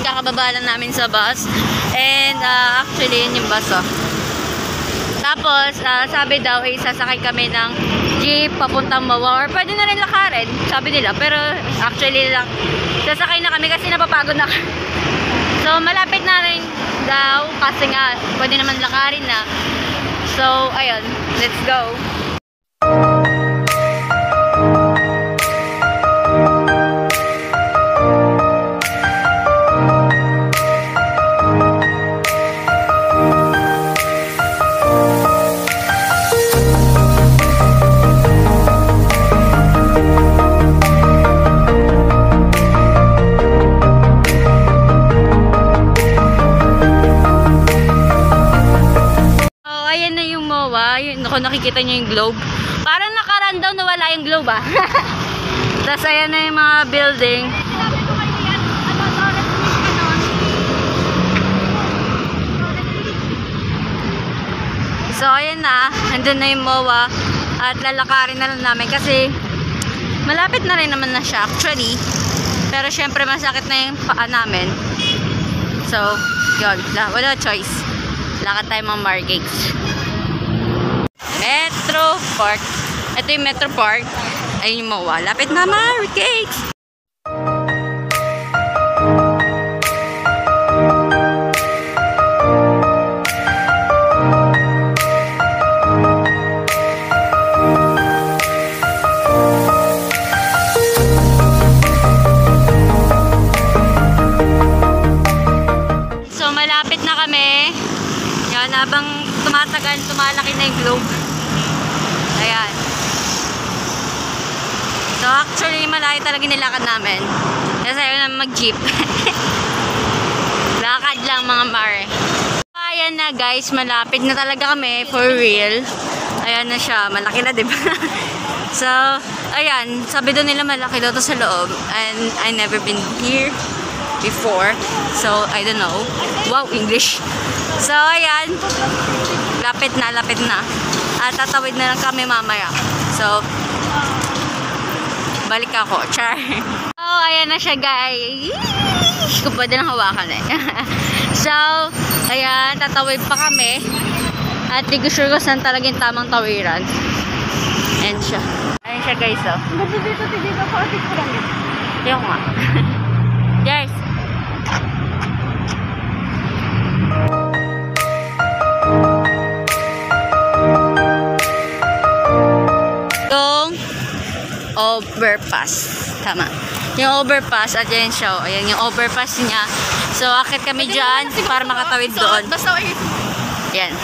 kakababa lang namin sa bus. And actually, yun yung bus, oh. Tapos, sabi daw, sasakay kami ng jeep papuntang Mawa or pwede na rin lakarin, sabi nila. Pero actually lang, sasakay na kami kasi napapagod na. So, malapit na rin daw kasi nga, pwede naman lakarin na. So, ayun, let's go. Kung nakikita nyo yung globe, parang nakaraan daw na wala yung globe, ah. Tapos ayan na yung mga building. So ayan na, andun na yung MOA at lalakarin na lang namin kasi malapit na rin naman na siya actually, pero syempre masakit na yung paa namin. So yun, wala choice, lakad tayo mga Margate. Metro Park. Ito yung Metro Park. Ayun yung MOA. Lapit na Margate. So malapit na kami. Yan, habang tumatagal, tumalaki na yung globe. Ayan. So actually malayo talaga nilakad namin. Kasi ayaw na mag-jeep. Lakad lang mga mare. Ayan na guys, malapit na talaga kami for real. Ayan na siya, malaki na diba? So ayan, sabi doon nila malaki daw to sa loob. And I never been here before. So I don't know. Wow, English. So ayan, lapit na. At tatawid na lang kami mamaya. So, balik ako. Char. So, ayan na siya guys. Kung pwede nang hawakan eh. So, ayan, tatawid pa kami. At di ko sure ko saan talaga yung tamang tawiran. Ayan siya. Ayan siya guys, oh. Dito. Pakapit ko lang yan. Yung nga. Guys. Overpass. Tama. Yung overpass, at yan siya. Ayan yung overpass niya. So, akit kami dyan para makatawid doon. Basta Yan.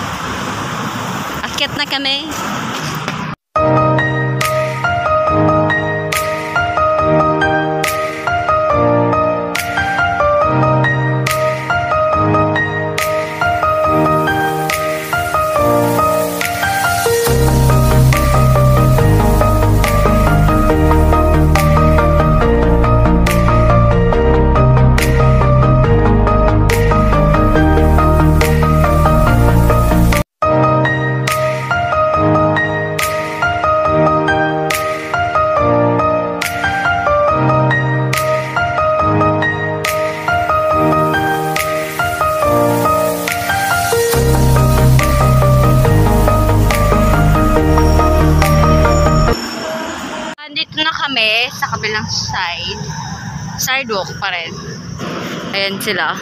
Akit na kami. Kami sa kabilang side, sidewalk pa rin. Ayan sila.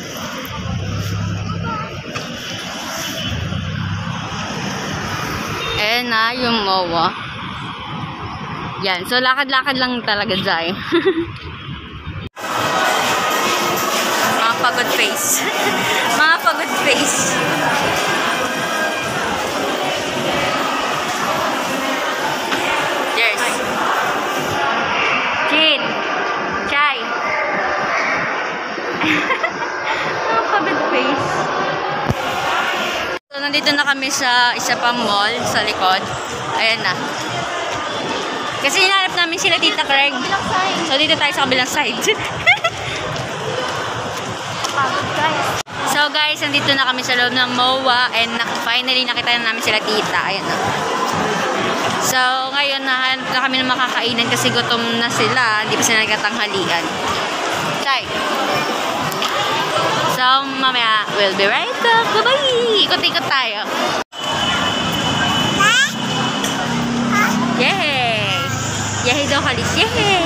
Ayan na yung MOA. Yan, so lakad-lakad lang talaga dyan. Mga pagod face. Mga pagod face. So, nandito na kami sa isa pang mall sa likod. Ayan na. Kasi hinanap namin sila Tita Craig. So, dito tayo sa kabilang side. So, guys, nandito na kami sa loob ng MOA and finally nakita na namin sila Tita. Ayan na. So, ngayon nahanap na kami ng makakainan kasi gutom na sila. Hindi pa sila nagkatanghalian. Tay. So, mamaya, we'll be right back. Bye-bye! Ikot-ikot tayo. Yay! Yay daw, Kalis. Yay!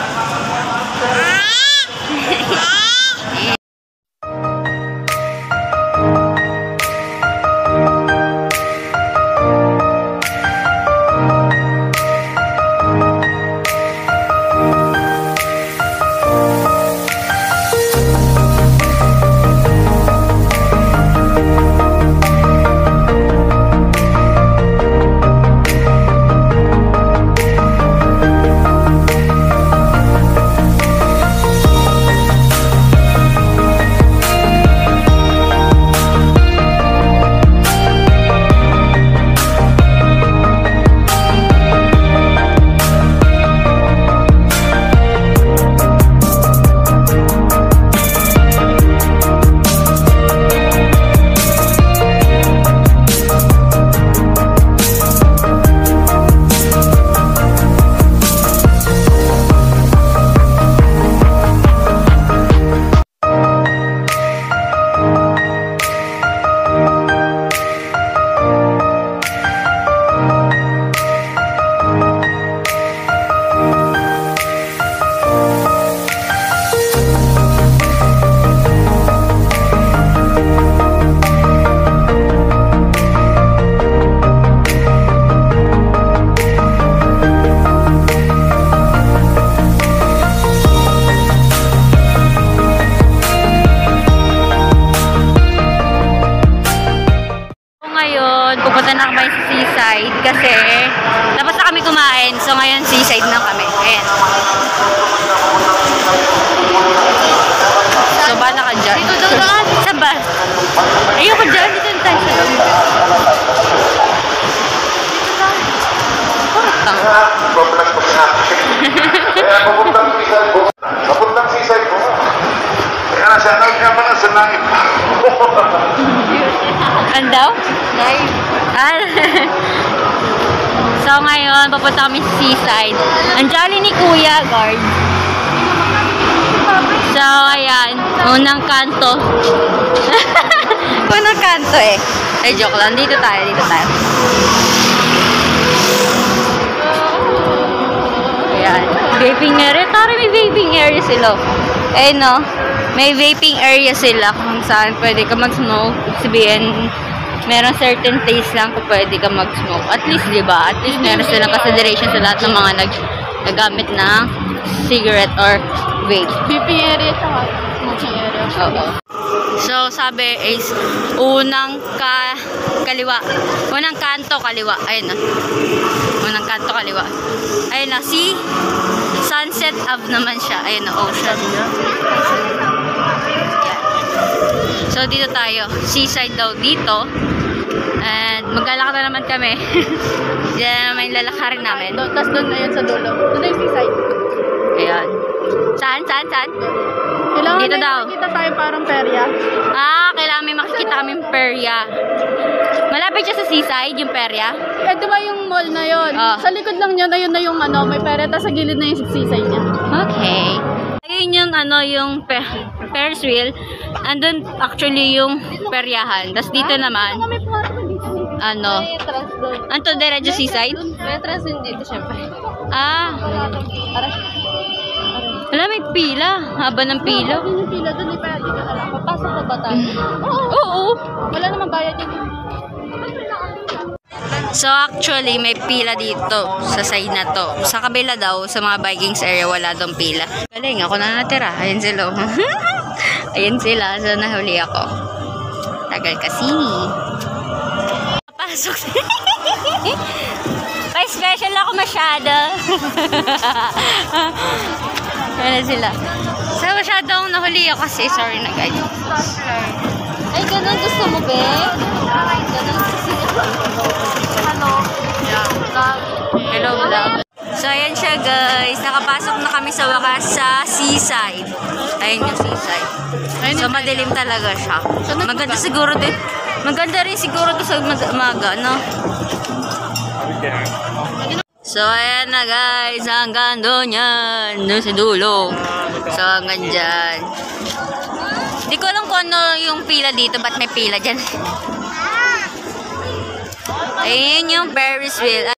Pupunta na kami sa seaside kasi tapos na kami kumain. So ngayon seaside na kami. Ayan. So bala ka dyan. Dito daw na. Saan ba? Ayoko dyan. Dito na tayo sa loob. Papuntang seaside mo. Kaya nasa nag nga pa sa langit. Andaw? So ngayon, papunta kami sa seaside. Ang jolly ni Kuya, guard. So ayan, unang kanto. Unang kanto eh. Ay, joke lang. Dito tayo, dito tayo. Ayan. Vaping area. Tara, may vaping area sila. Eh no, may vaping area sila kung saan pwede ka mag-smoke. Sabihin, meron certain place lang kung pwede ka mag-smoke. At least, di ba? At least meron silang consideration sa lahat ng mga naggamit ng cigarette or vape. Vaping area ito ha. Smoking area. Oo. So, sabi is, unang kaliwa. Unang kanto, kaliwa. Ayun na. Unang kanto, kaliwa. Ayun na. See? Sunset Ave naman siya. Ayun na, ocean. Yan. So, dito tayo. Seaside daw dito. And maglalakad na naman kami. Diyan naman yung lalakarin namin. Tapos doon na yun sa dulo. Doon na yung seaside. Ayan. Saan? Kailangan Dito daw. Makikita tayo parang perya. Kailangan may makikita kaming perya. Malapit siya sa seaside, yung perya. Eh, di ba yung mall na yun? Sa likod lang niya, ayun na yung may perya. Tapos sa gilid na yung seaside niya. Okay. Ayun yung yung Ferris wheel. Andun actually yung peryahan. Tapos dito naman, May entrance doon. anto diretso seaside? May entrance din dito, syempre. Wala, may pila. Haba ng pila. Yung pila doon, di ba dito na lang? Papasok na ba tayo? Oo. Wala namang bayad yun. So actually, may pila dito sa side na to. Sa kabila daw, sa mga Vikings area, wala dong pila. Galing, ako na natira. Ayun sila. Ayun sila. So nahuli ako. Tagal kasi. Pasok. Pa-special ako masyado. Ayun sila. So masyado akong nahuli ako kasi. Sorry na guys. Ay, ganun gusto mo, be? Ganun kasi. Hello, vlog. So, ayan siya, guys. Nakapasok na kami sa wakas sa seaside. Ayun yung seaside. So, madilim talaga siya. Maganda siguro din. Maganda rin siguro to sa umaga, no? So, ayan na, guys. Hanggang doon yan. Doon sa dulo. So, hanggang dyan. Di ko alam kung ano yung pila dito. Ba't may pila dyan? Ayun yung Ferris wheel.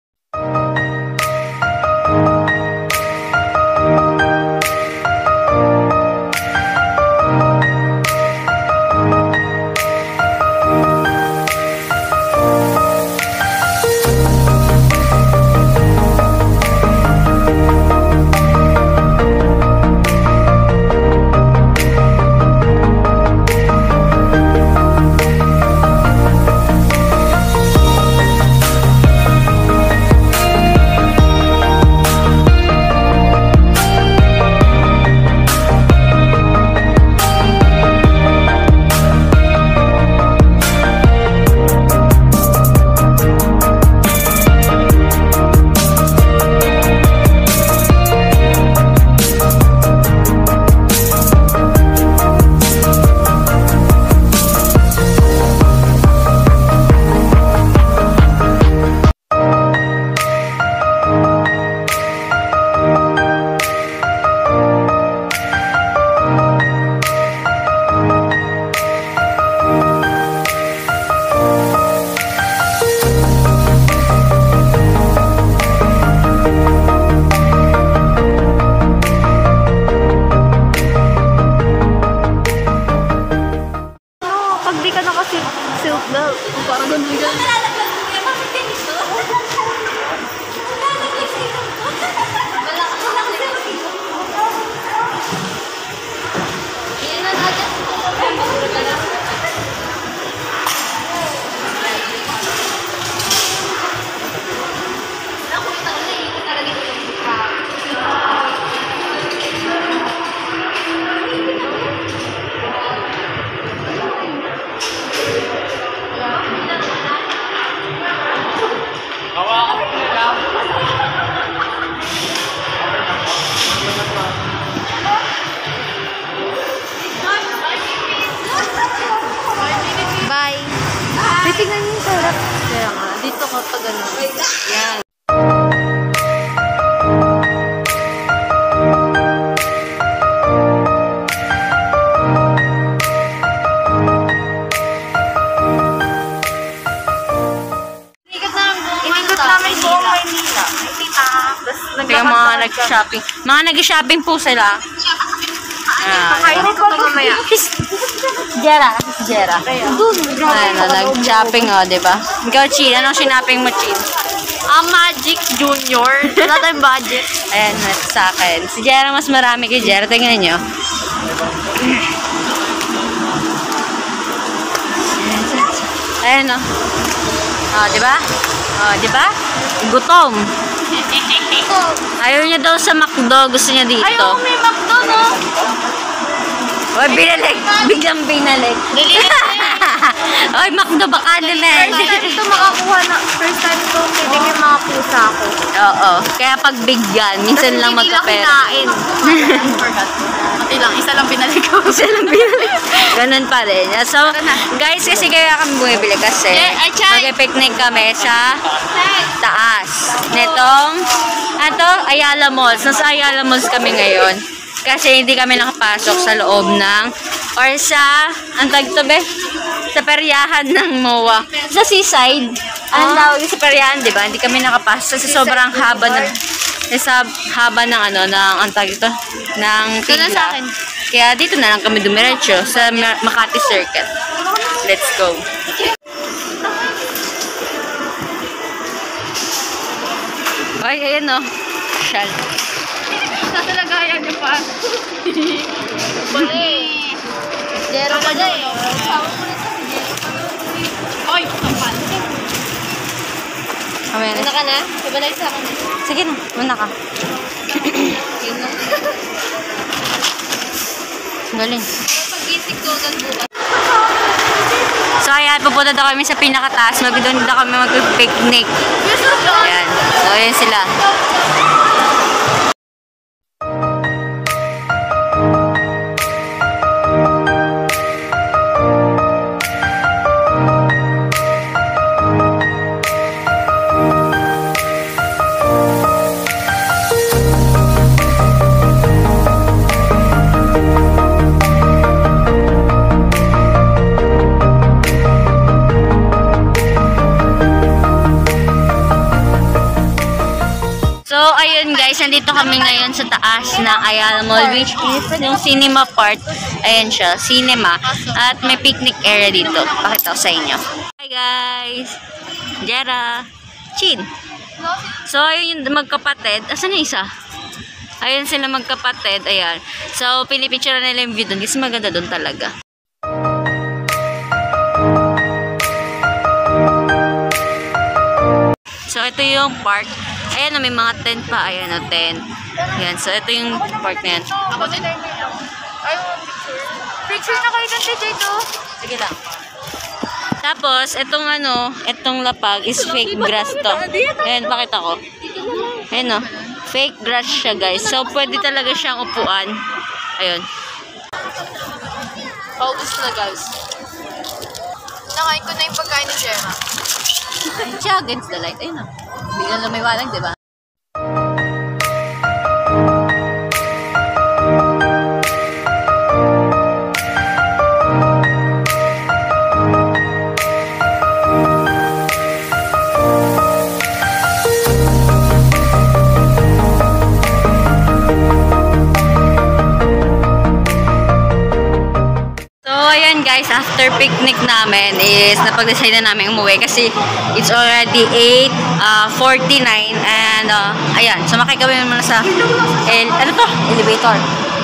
Tingnan niyo yung sarap. Kaya nga, dito kapag ano. Yan. Inikot namin buong Maynila. Kaya mga nag-shopping. Mga nag-shopping po sila. Kakainin ko mamaya. Jera. Jera. Ayan, nag-shopping o, diba? Ikaw, Chin. Anong sinapping mo, Chin? Magic Junior. Wala tayong budget. Ayan, sa akin. Si Jera, mas marami kay Jera. Tingnan nyo. Ayan o. Diba? Diba? Gutom. Ayaw niya daw sa McDo. Gusto niya dito. Ayaw, may McDo, no? Oy, binalik. Biglang binalik. Oy, McDo, baka naman. First time ito makakuha na. First time ito kilig yung mga pusa ko. Oo. Kaya pag bigyan, minsan lang magkapera. Hindi Pati lang, isa lang binalik ko. Isa lang binalik. Ganun pa rin. So, guys, kasi kaya kami bumibili kasi mag-picnic kami sa taas. Netong, Ayala Malls. Nasa Ayala Malls kami ngayon. Kasi hindi kami nakapasok sa loob ng, or sa, ang tagtabi, sa peryahan ng MOA. Sa seaside. Anong tawag sa peryahan, di ba? Hindi kami nakapasok. Sa sobrang haba ng, sa haba ng ano, ng, ang tawag ito, ng pila. Kaya dito na lang kami dumiretso sa Makati Circuit. Let's go. Ay, ayan o. Shal. Nasa lagayan niyo pa. Bali. Zero pa dyan eh. Oy, tampan. Una ka na? Diba na isa ka na? Sige na, una ka. Galing. Pag-isip ko, bukas. So, ayan, pupunta na kami sa pinakataas. Doon na kami mag-picnic. Ayan. So, ayan sila. ayun guys, nandito kami ngayon sa taas ng Ayala Mall, which is yung cinema part. Ayan siya, cinema. At may picnic area dito. Pakita ko sa inyo. Hi guys! Jera! Chin! So, ayun yung magkapatid. Asan yung isa? Ayun sila magkapatid. Ayan. So, pinipicture nila yung view doon kasi maganda doon talaga. So, ito yung park. Ayan, may mga tent pa. Ayan, tent. Ayan, so ito yung park na yan. Ako din. Picture na kayo ng DJ to. Sige lang. Tapos, itong lapag is fake grass to. Ayan, pakita ko. Ayan, no. Fake grass siya, guys. So, pwede talaga siyang upuan. Ayun. Paubos na guys. Nakain ko na yung pagkain ni Gemma. Siya against the light. Ayun, no. Biglang lumiwalag, diba? Guys, after picnic namin is napag-decide na namin umuwi kasi it's already 8:49 and ayan, sumakay kami muna sa elevator.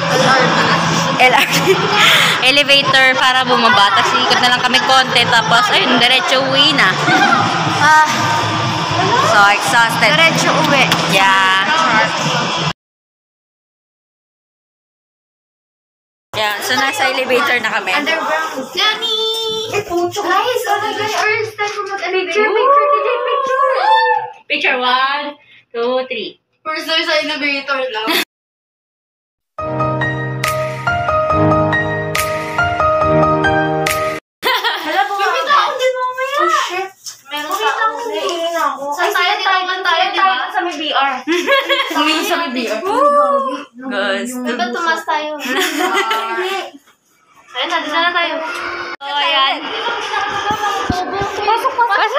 Elevator para bumaba. Tapos ikot na lang kami konti tapos ayun, diretso uwi na. So exhausted. Diretso uwi. Yeah. Yeah, so nasa elevator na kami. Underground. Nani! Guys, oh my gosh, Earth, time ko mag-elevator. Picture 1, 2, 3. First time sa elevator lang. Hala, bumita ako din mamaya. Oh, shit. Meron Bumita sa ako, naiingin ako. Saan tayo? Tinawagan tayo, di ba? Sa may BR. Humingi sa may beer. Gusto. Ba't tumas tayo? Ayun, nandun na tayo. So, ayan. Pasok!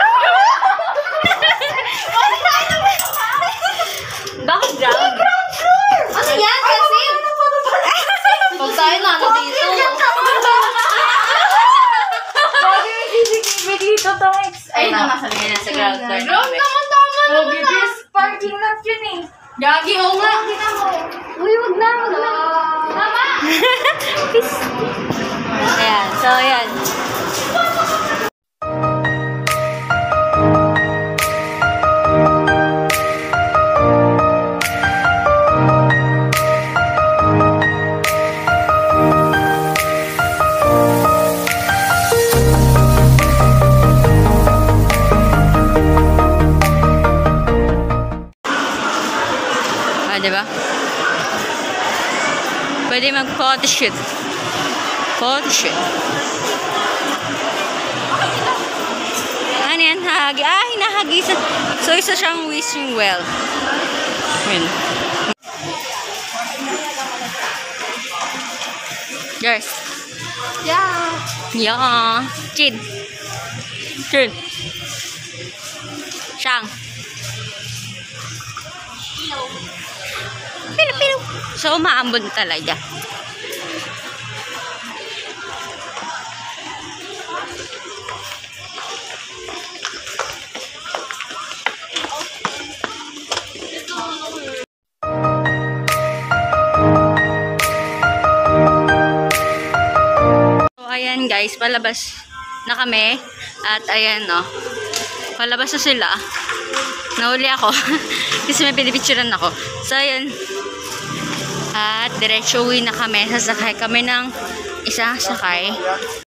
Bakit ground? Ano yan? Kasi? Pag tayo na, ano dito? Bagay yung CCTV dito, Tomex. Ayun na, nasa ground floor. Ground naman, tama Oh, naman. bibis. Parking lot yun eh. Gagi, oo nga. Uy, wag na. Tama! Ayan, so ayan. Diba? Pwede mag-photoshoot. Photoshoot. Ano yan? Hagi. Hinahagi. So, isa siyang wishing well. Ayan. Guys. Yeah. Yeah. Chin. Shang. Pilo. So, umaambon talaga. So, ayan guys, palabas na kami. At ayan, no. Palabas na sila. Nahuli ako. Kasi may pinipicturean ako. So, ayan. At diretso uwi na kami. Sasakay kami ng isang sakay.